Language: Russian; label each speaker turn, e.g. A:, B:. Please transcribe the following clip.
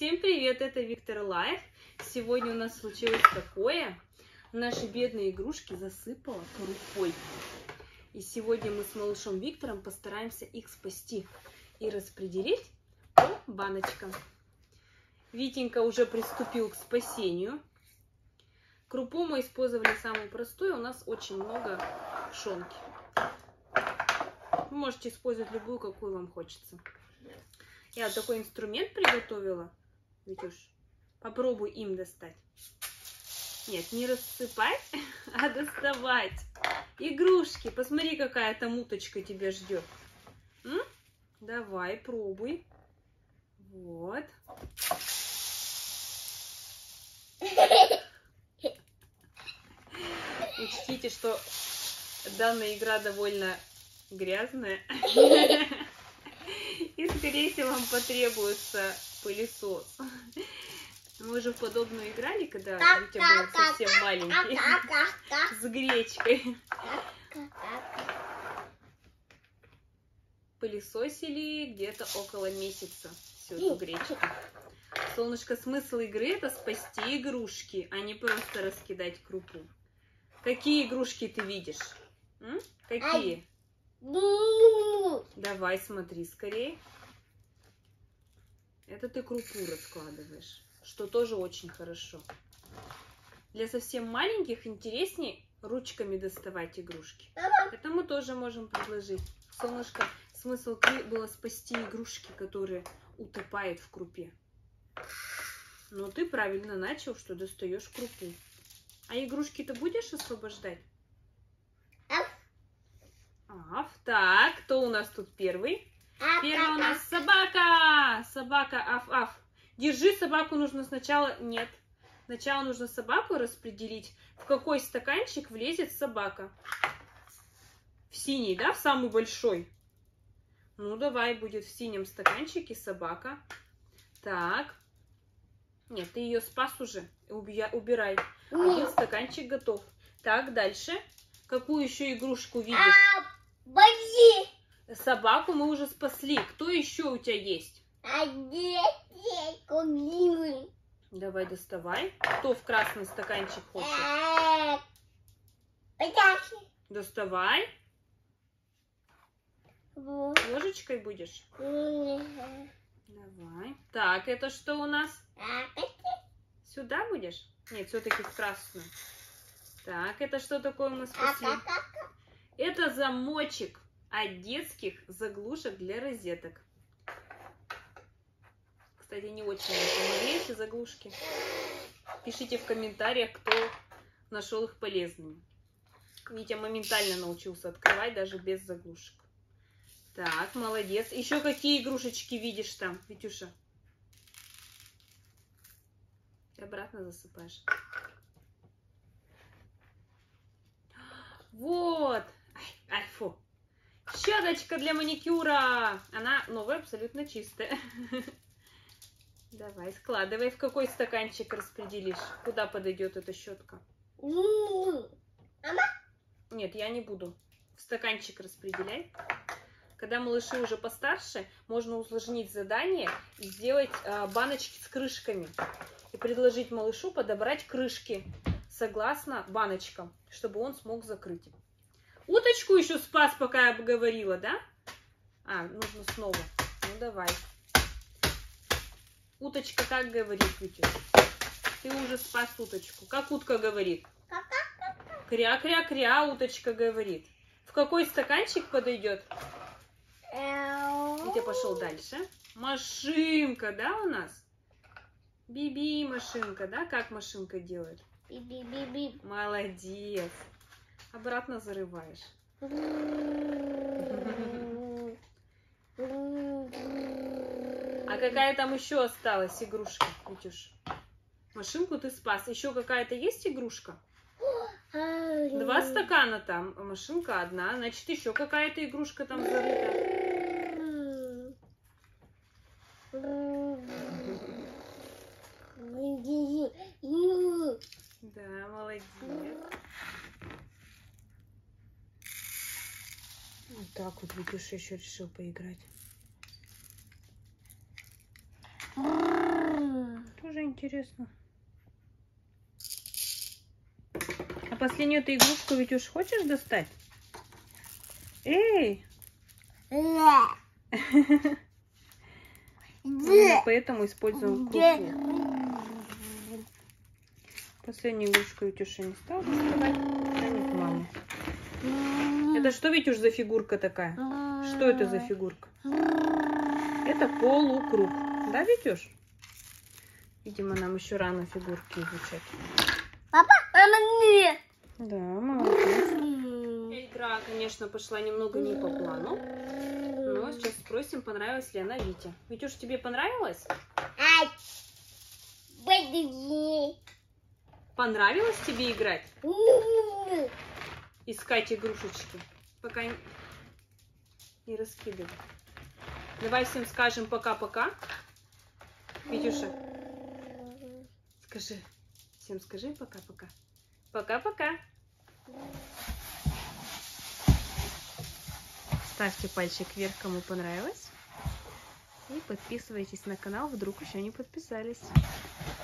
A: Всем привет, это Виктор Лайф. Сегодня у нас случилось такое. Наши бедные игрушки засыпало крупой. И сегодня мы с малышом Виктором постараемся их спасти и распределить по баночкам. Витенька уже приступил к спасению. Крупу мы использовали самую простую, у нас очень много пшенки. Вы можете использовать любую, какую вам хочется. Я вот такой инструмент приготовила. Витюш, попробуй им достать. Нет, не рассыпать, а доставать. Игрушки. Посмотри, какая там уточка тебя ждет. Давай, пробуй. Вот. Учтите, что данная игра довольно грязная. И, скорее всего, вам потребуется пылесос. Мы уже в подобную играли, когда Витя был совсем маленький. С гречкой. Пылесосили где-то около месяца всю эту гречку. Солнышко, смысл игры — это спасти игрушки, а не просто раскидать крупу. Какие игрушки ты видишь? Какие? Давай, смотри скорее. Это ты крупу раскладываешь, что тоже очень хорошо. Для совсем маленьких интереснее ручками доставать игрушки. Это мы тоже можем предложить. Солнышко, смысл игры было спасти игрушки, которые утопают в крупе. Но ты правильно начал, что достаешь крупу. А игрушки ты будешь освобождать? Так, кто у нас тут первый? Первый у нас собака. Собака, аф-аф. Держи, собаку нужно сначала... Нет. Сначала нужно собаку распределить, в какой стаканчик влезет собака. В синий, да? В самый большой. Ну, давай, будет в синем стаканчике собака. Так. Нет, ты ее спас уже. Убирай. Один стаканчик готов. Так, дальше. Какую еще игрушку видишь? Собаку мы уже спасли. Кто еще у тебя есть? Давай, доставай. Кто в красный стаканчик хочет? Доставай. Ложечкой будешь? Давай. Так, это что у нас? Сюда будешь? Нет, все-таки в красную. Так, это что такое мы спасли? Это замочек от детских заглушек для розеток. Кстати, не очень мне помогли эти заглушки. Пишите в комментариях, кто нашел их полезными. Витя моментально научился открывать даже без заглушек. Так, молодец. Еще какие игрушечки видишь там, Витюша? Ты обратно засыпаешь. Вот. Ай, фу. Щеточка для маникюра. Она новая, абсолютно чистая. Давай, складывай. В какой стаканчик распределишь? Куда подойдет эта щетка? Нет, я не буду. В стаканчик распределяй. Когда малыши уже постарше, можно усложнить задание и сделать баночки с крышками. И предложить малышу подобрать крышки согласно баночкам, чтобы он смог закрыть. Уточку еще спас, пока я говорила, да? Нужно снова. Ну, давай. Уточка как говорит, Витя? Ты уже спас уточку. Как утка говорит? Кря-кря-кря, уточка говорит. В какой стаканчик подойдет? Витя пошел дальше. Машинка, да, у нас? Би-би, машинка, да? Как машинка делает? Би-би-би-би. Молодец. Обратно зарываешь. А какая там еще осталась игрушка, Витюш? Машинку ты спас. Еще какая-то есть игрушка? 2 стакана там, а машинка одна. Значит, еще какая-то игрушка там зарыта. Да, молодец. Вот так вот Витюша еще решил поиграть. тоже интересно. А последнюю эту игрушку ведь уж хочешь достать? Эй! Поэтому используем крупу. Последнюю игрушку Витюша не стал доставать. Тянет маму. Это что, Витюш, за фигурка такая? Что это за фигурка? Это полукруг. Да, Витюш? Видимо, нам еще рано фигурки изучать.
B: Папа, мама, нет.
A: Да, молодец. Игра, конечно, пошла немного не по плану. Но сейчас спросим, понравилась ли она Вите. Витюш, тебе понравилось? Понравилось тебе играть? Искать игрушечки? Пока не раскидывай. Давай всем скажем пока-пока. Витюша, скажи. Всем скажи пока-пока. Пока-пока. Ставьте пальчик вверх, кому понравилось. И подписывайтесь на канал, вдруг еще не подписались.